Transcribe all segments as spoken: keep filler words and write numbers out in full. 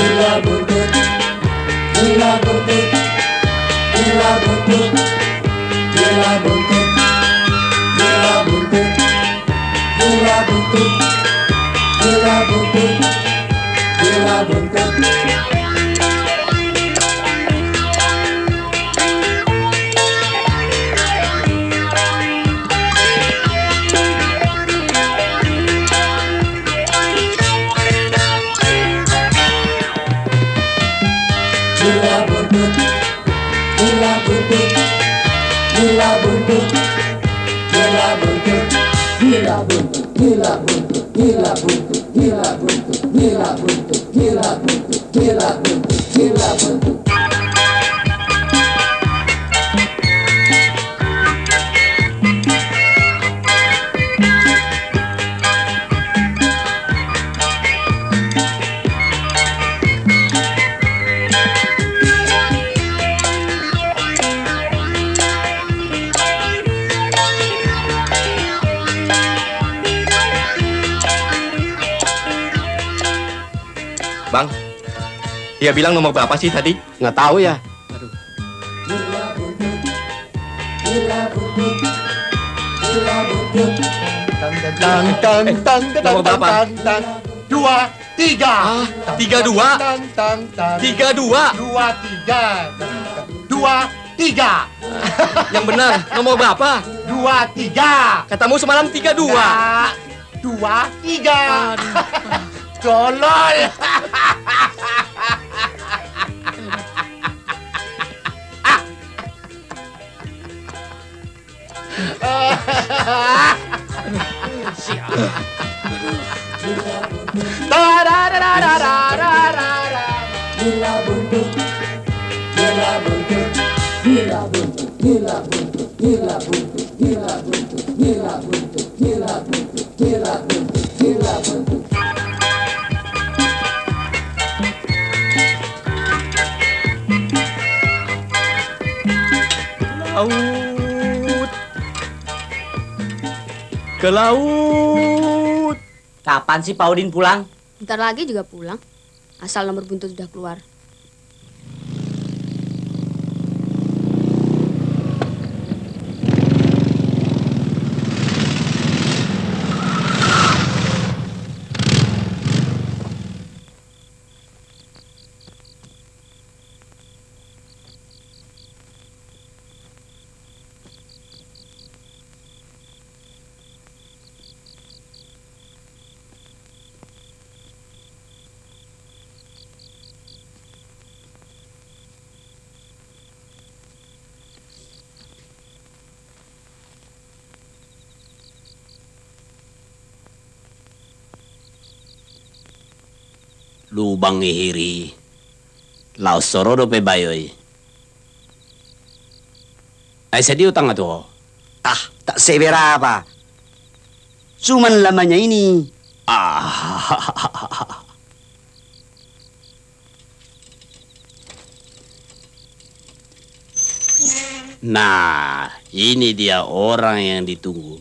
gila buntut, gila buntut, gila buntut, gila buntut, gila buntut, gila buntut, gila buntut, gila buntut. Gila buntut, gila buntut, gila buntut, gila buntut, gila buntut, gila buntut, gila buntut, gila buntut, gila buntut, gila buntut, gila buntut, gila buntut. Bang, dia bilang nomor berapa sih tadi? Nggak tahu ya. Aduh. Gila buntut, gila buntut, gila buntut. Tang tang tang tang tang Nomor berapa? tang tang. Dua, tiga. Ah, tiga dua. Tang tang tang. Tiga dua. Dua, tiga. Dua, tiga. Yang benar, nomor berapa? Dua, tiga. Katamu semalam tiga dua. Nggak. Dua, tiga. Tolol. Gila buntut, gila buntut, gila buntut, gila buntut, gila buntut, gila buntut, gila buntut, gila buntut, gila buntut, gila buntut. Laut. Ke laut. Kapan sih Pak Udin pulang? Bentar lagi juga pulang. Asal nomor buntut sudah keluar. Lubang ihiri. Lau sorodo pe bayoy. Ay sedi utang ato. Ah, tak seberapa. Cuman lamanya ini. Ah. Nah, ini dia orang yang ditunggu.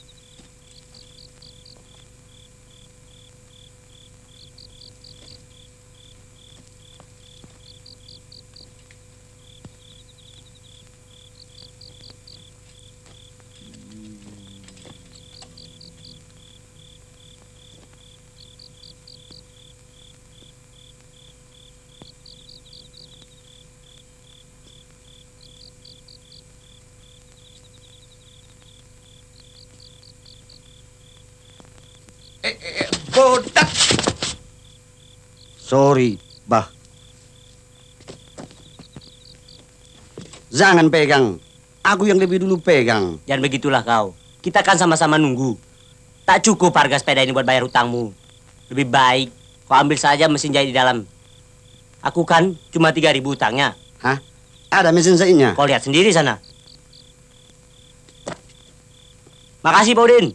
Eh, eh, bodak. Sorry, bah. Jangan pegang. Aku yang lebih dulu pegang. Jangan begitulah kau. Kita kan sama-sama nunggu. Tak cukup harga sepeda ini buat bayar utangmu. Lebih baik kau ambil saja mesin jahit di dalam. Aku kan cuma tiga ribu utangnya. Hah? Ada mesin jahitnya? Kau lihat sendiri sana. Makasih Pak Udin.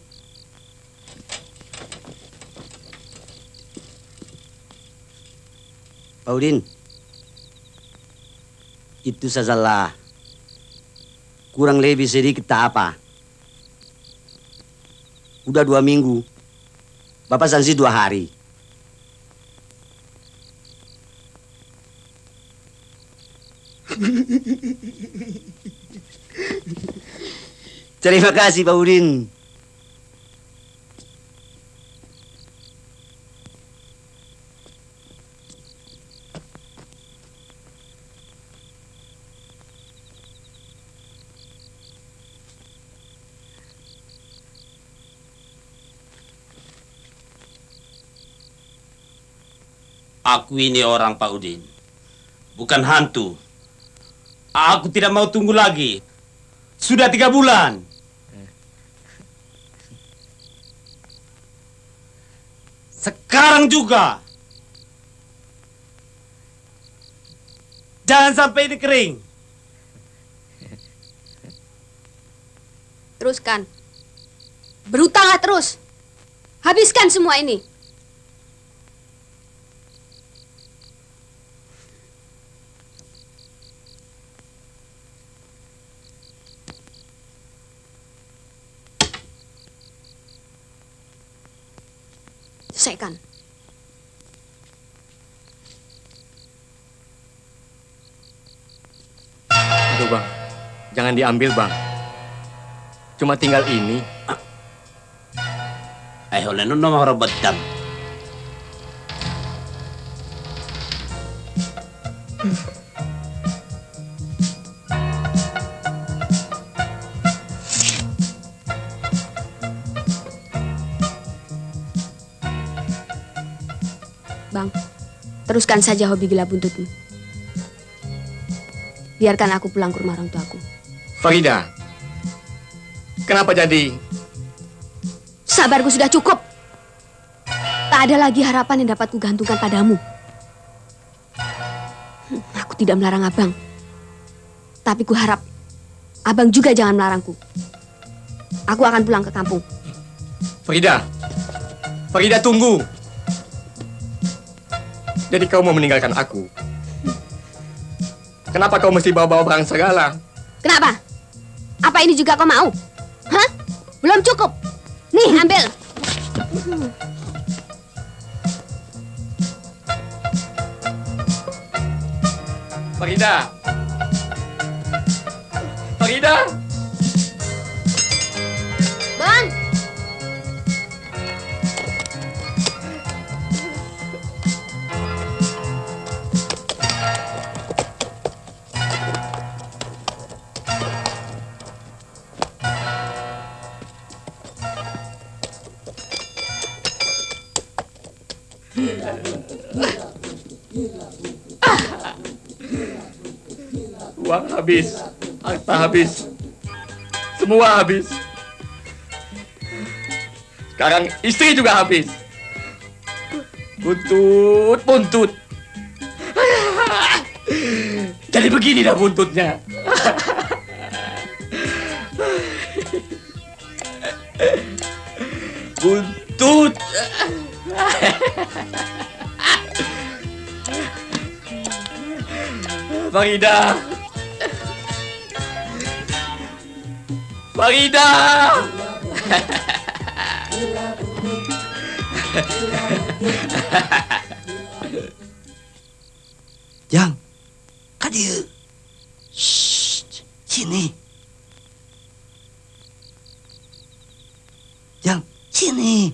Pak Udin, itu sajalah. Kurang lebih sedikit tak apa. Udah dua minggu. Bapak sanksi dua hari. Terima kasih Pak Udin. Aku ini orang Pak Udin, bukan hantu. Aku tidak mau tunggu lagi. Sudah tiga bulan. Sekarang juga. Jangan sampai ini kering. Teruskan. Berutanglah terus. Habiskan semua ini. Selesaikan. Aduh bang, jangan diambil bang. Cuma tinggal ini. Ayo, leno nomor robotan. Bang, teruskan saja hobi gila buntutmu. Biarkan aku pulang ke rumah orang tuaku. Farida, kenapa jadi? Sabarku sudah cukup. Tak ada lagi harapan yang dapat kugantungkan padamu. Hmm, Aku tidak melarang abang. Tapi kuharap abang juga jangan melarangku. Aku akan pulang ke kampung. Farida, Farida tunggu. Jadi kau mau meninggalkan aku? Kenapa kau mesti bawa-bawa barang segala? Kenapa? Apa ini juga kau mau? Hah? Belum cukup. Nih, ambil. Farida! Farida! Bang! Uang habis, harta habis, semua habis. Sekarang istri juga habis. Buntut, buntut. Jadi begini dah buntutnya. Buntut. Farida. Farida. Jang, kadir. Shh, sini. Jang, sini.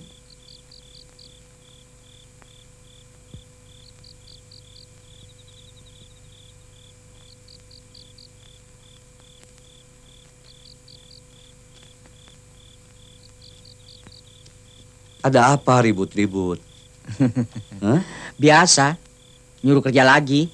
Ada apa ribut-ribut? Hah? Biasa, nyuruh kerja lagi.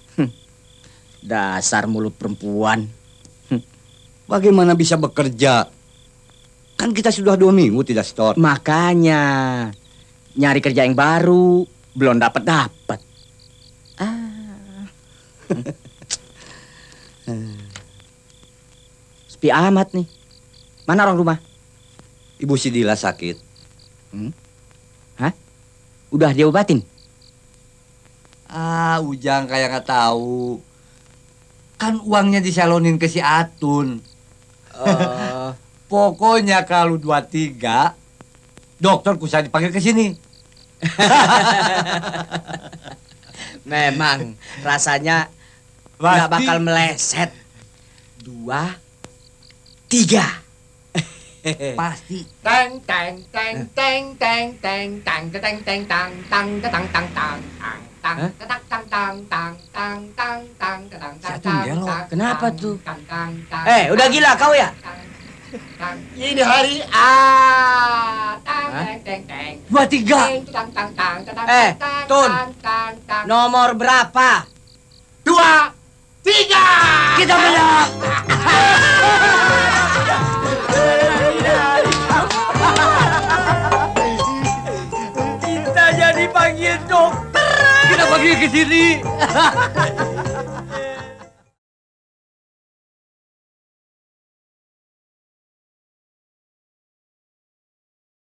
Dasar mulut perempuan. Bagaimana bisa bekerja? Kan kita sudah dua minggu tidak store. Makanya, nyari kerja yang baru, belum dapat-dapat. Ah. Sepi amat nih. Mana orang rumah? Ibu Sidila sakit. Hmm? Hah? Udah diobatin? Ah, Ujang kayak nggak tahu. Kan uangnya disalonin ke si Atun. Uh, pokoknya kalau dua tiga, dokter kusah dipanggil ke sini. Memang rasanya nggak bakal meleset. Dua, tiga. Pasti. Teng teng teng teng teng teng teng teng teng tang tang tang tang tang tang tang tang tang tang tang tang tang tang tang Si Atun gelo. Kenapa tuh? tang tang tang. Eh, udah gila kau ya? Tang. Ini hari A. Tang teng teng teng. Dua tiga. Teng, tang tang tang tang. Eh, tang, Tun. tang, tang, tang. Nomor berapa? Dua, tiga. Kita menang. Kita jadi panggil dokter. Kita panggil ke sini.